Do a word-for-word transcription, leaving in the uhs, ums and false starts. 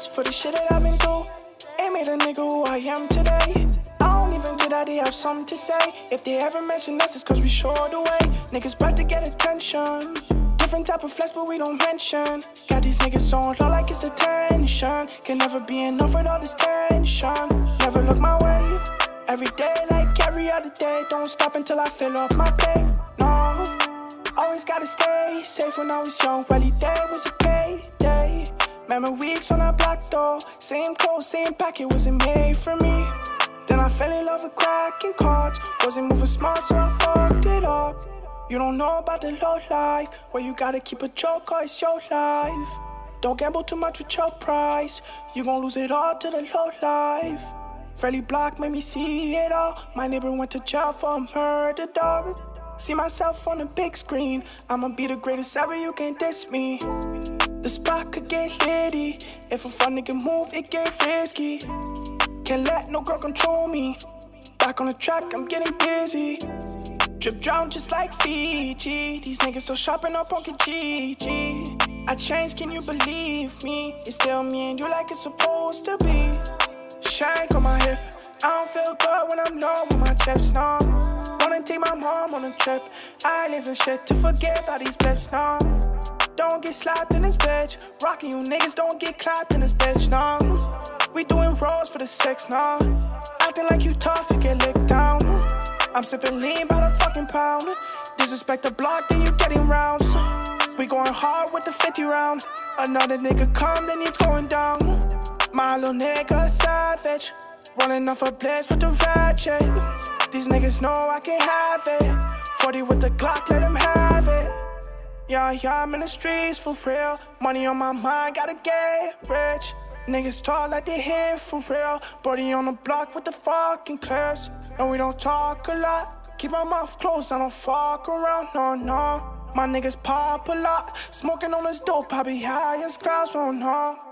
apologize for the shit that I've been through. Ain't made a nigga who I am today. I don't even get that they have something to say. If they ever mention us, it's cause we showed the way. Niggas about to get attention. Different type of flex, but we don't mention. Got these niggas on low like it's attention. Can never be enough with all this tension. Never look my way. Every day like every other day. Don't stop until I fill up my plate. No, always gotta stay safe when I was young. Rally day was a payday. Remember weeks on that block though. Same clothes, same packet, wasn't made for me. Then I fell in love with cracking cards. Wasn't moving smart, so I fucked it up. You don't know about the low life, where you gotta keep a joke or it's your life. Don't gamble too much with your price. You gon' lose it all to the low life. Fairly Block made me see it all. My neighbor went to jail for a murder, dog. See myself on the big screen. I'ma be the greatest ever, you can't diss me. The spot could get litty. If a fun nigga move, it get risky. Can't let no girl control me. Back on the track, I'm getting busy. Drip drown just like Fiji. These niggas still shopping up on Kijiji. I changed, can you believe me? It's still me and you like it's supposed to be. Shank on my hip. I don't feel good when I'm low with my chips, no. Wanna take my mom on a trip. Islands and shit to forget about these blips, no. Don't get slapped in this bitch. Rockin' you niggas don't get clapped in this bitch, no. We doing rolls for the sex, no. Acting like you tough, you get licked down. I'm sipping lean by the fucking pound. Disrespect the block, then you getting rounds. We going hard with the fifty round. Another nigga come, then he's going down. My little nigga savage. Running off a blitz with the ratchet. These niggas know I can have it. forty with the Glock, let them have it. Yeah, yeah, I'm in the streets for real. Money on my mind, gotta get rich. Niggas talk like they here for real. Brody on the block with the fucking clips. And we don't talk a lot. Keep my mouth closed, I don't fuck around, no, no. My niggas pop a lot. Smoking on this dope, I be high as clouds, no, no.